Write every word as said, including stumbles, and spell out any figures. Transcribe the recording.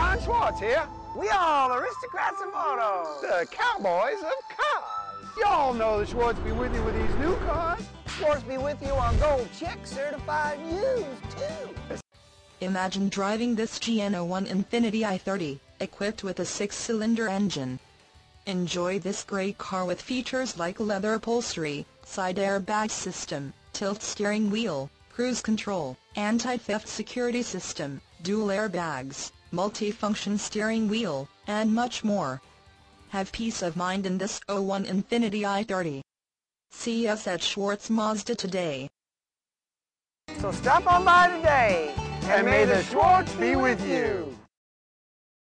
John Schwartz here. We all aristocrats of autos. The cowboys of cars. Y'all know the Schwartz be with you with these new cars. Schwartz be with you on gold check certified used, too. Imagine driving this G N oh one Infiniti i thirty, equipped with a six-cylinder engine. Enjoy this great car with features like leather upholstery, side airbag system, tilt steering wheel, cruise control, anti-theft security system, dual airbags, multi-function steering wheel, and much more. Have peace of mind in this oh one Infiniti i thirty. See us at Schwartz Mazda today. So stop on by today, And may the Schwartz be with you.